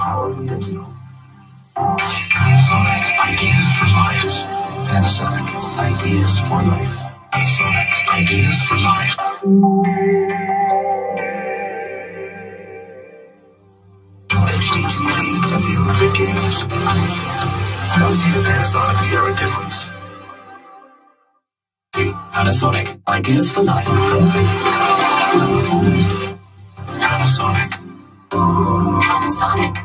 Panasonic Ideas for Life. Panasonic Ideas for Life. Panasonic Ideas for Life. HDTV of the Olympic Games. Come see the Panasonic Viera difference. See Panasonic Ideas for Life. Panasonic. Panasonic.